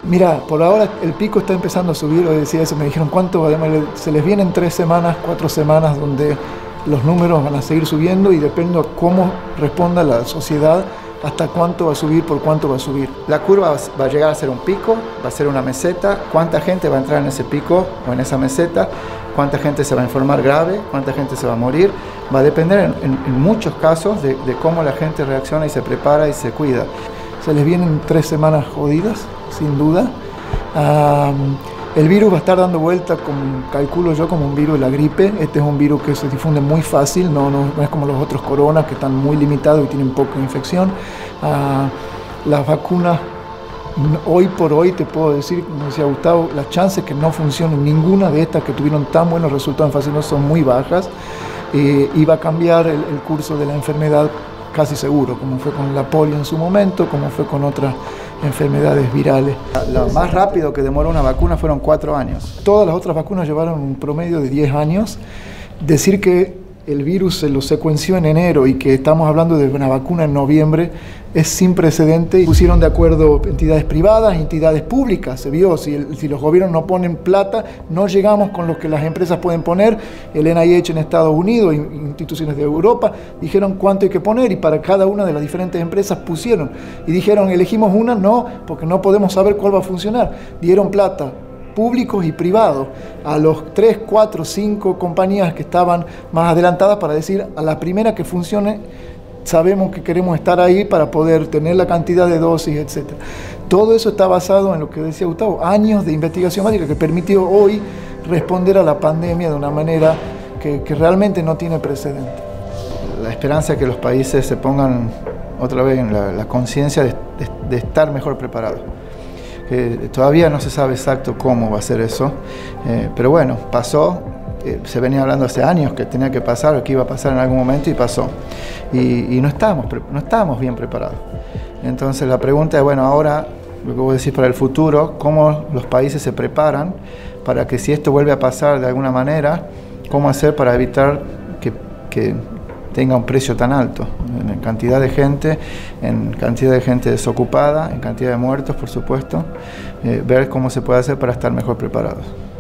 Mira, por ahora el pico está empezando a subir, hoy decía eso, me dijeron cuánto, además se les vienen 3 semanas, 4 semanas donde los números van a seguir subiendo y depende de cómo responda la sociedad, hasta cuánto va a subir, por cuánto va a subir. La curva va a llegar a ser un pico, va a ser una meseta. ¿Cuánta gente va a entrar en ese pico o en esa meseta? ¿Cuánta gente se va a enfermar grave? ¿Cuánta gente se va a morir? Va a depender en muchos casos de cómo la gente reacciona y se prepara y se cuida. Se les vienen 3 semanas jodidas, sin duda. El virus va a estar dando vuelta, calculo yo, como un virus de la gripe. Este es un virus que se difunde muy fácil, no es como los otros coronas que están muy limitados y tienen poca infección. Las vacunas, hoy por hoy te puedo decir, como decía Gustavo, las chances que no funcionen ninguna de estas que tuvieron tan buenos resultados en fase 1 son muy bajas. Y va a cambiar el curso de la enfermedad casi seguro, como fue con la polio en su momento, como fue con otras enfermedades virales. Lo más rápido que demoró una vacuna fueron 4 años. Todas las otras vacunas llevaron un promedio de 10 años. Decir que el virus se lo secuenció en enero y que estamos hablando de una vacuna en noviembre es sin precedente. Pusieron de acuerdo entidades privadas, entidades públicas. Se vio, si los gobiernos no ponen plata, no llegamos con lo que las empresas pueden poner. El NIH en Estados Unidos, instituciones de Europa, dijeron cuánto hay que poner y para cada una de las diferentes empresas pusieron. Y dijeron, elegimos una, no, porque no podemos saber cuál va a funcionar. Dieron plata, públicos y privados, a los 3, 4, 5 compañías que estaban más adelantadas para decir, a la primera que funcione, sabemos que queremos estar ahí para poder tener la cantidad de dosis, etc. Todo eso está basado en lo que decía Gustavo, años de investigación básica que permitió hoy responder a la pandemia de una manera que realmente no tiene precedente. La esperanza es que los países se pongan otra vez en la conciencia de estar mejor preparados. Todavía no se sabe exacto cómo va a ser eso, pero bueno, pasó, se venía hablando hace años que tenía que pasar o que iba a pasar en algún momento y pasó. Y no estábamos bien preparados. Entonces la pregunta es, bueno, ahora, lo que vos decís para el futuro, ¿cómo los países se preparan para que si esto vuelve a pasar de alguna manera, cómo hacer para evitar que tenga un precio tan alto, en cantidad de gente desocupada, en cantidad de muertos, por supuesto, ver cómo se puede hacer para estar mejor preparados.